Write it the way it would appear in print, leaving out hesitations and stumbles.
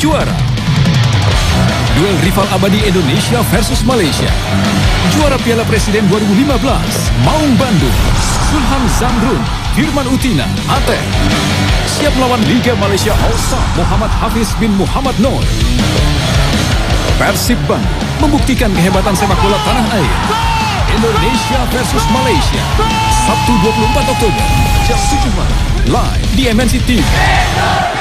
juara. Duel rival abadi Indonesia versus Malaysia. Juara Piala Presiden 2015, Maung Bandung, Zulham Zamrun, Firman Utina, Ateh. Siap melawan Liga Malaysia All-Star Muhammad Hafiz bin Muhammad Noor. Persib Bandung membuktikan kehebatan sepak bola tanah air. Indonesia versus Malaysia, Sabtu 24 Oktober, jam 7 malam, live di MNC TV.